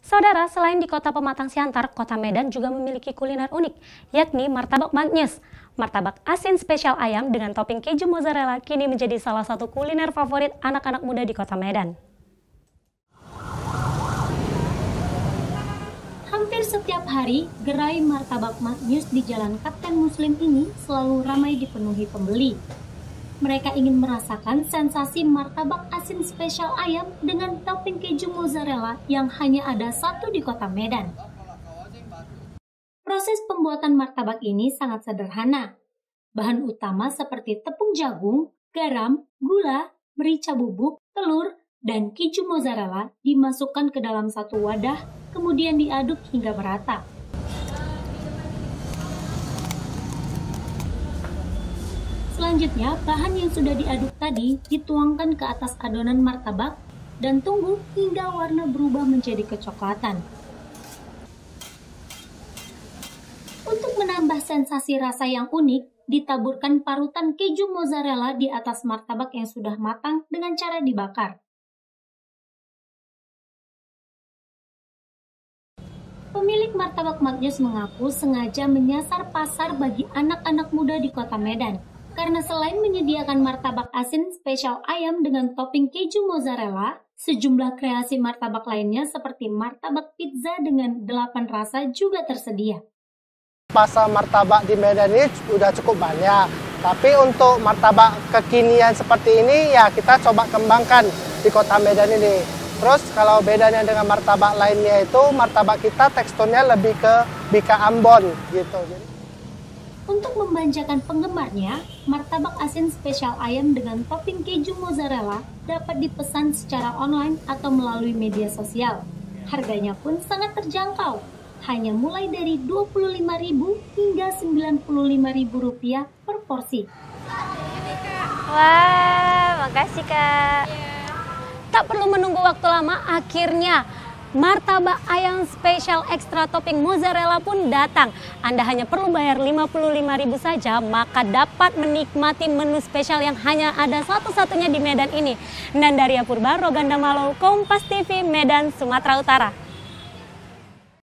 Saudara, selain di kota Pematang Siantar, kota Medan juga memiliki kuliner unik, yakni martabak Magnyus. Martabak asin spesial ayam dengan topping keju mozzarella kini menjadi salah satu kuliner favorit anak-anak muda di kota Medan. Hampir setiap hari, gerai martabak Magnyus di Jalan Kapten Muslim ini selalu ramai dipenuhi pembeli. Mereka ingin merasakan sensasi martabak asin spesial ayam dengan topping keju mozzarella yang hanya ada satu di kota Medan. Proses pembuatan martabak ini sangat sederhana. Bahan utama seperti tepung jagung, garam, gula, merica bubuk, telur, dan keju mozzarella dimasukkan ke dalam satu wadah, kemudian diaduk hingga merata. Selanjutnya, bahan yang sudah diaduk tadi dituangkan ke atas adonan martabak dan tunggu hingga warna berubah menjadi kecoklatan. Untuk menambah sensasi rasa yang unik, ditaburkan parutan keju mozzarella di atas martabak yang sudah matang dengan cara dibakar. Pemilik martabak Magnyus mengaku sengaja menyasar pasar bagi anak-anak muda di kota Medan. Karena selain menyediakan martabak asin spesial ayam dengan topping keju mozzarella, sejumlah kreasi martabak lainnya seperti martabak pizza dengan 8 rasa juga tersedia. Pasar martabak di Medan ini sudah cukup banyak, tapi untuk martabak kekinian seperti ini ya kita coba kembangkan di kota Medan ini. Terus kalau bedanya dengan martabak lainnya itu martabak kita teksturnya lebih ke bika Ambon gitu. Untuk memanjakan penggemarnya, martabak asin spesial ayam dengan topping keju mozzarella dapat dipesan secara online atau melalui media sosial. Harganya pun sangat terjangkau, hanya mulai dari Rp25.000 hingga Rp95.000 per porsi. Wah, makasih Kak. Tak perlu menunggu waktu lama, akhirnya martabak ayam spesial ekstra topping mozzarella pun datang. Anda hanya perlu bayar Rp55.000 saja, maka dapat menikmati menu spesial yang hanya ada satu-satunya di Medan ini. Nandaria Purba, Roganda Malo, Kompas TV, Medan, Sumatera Utara.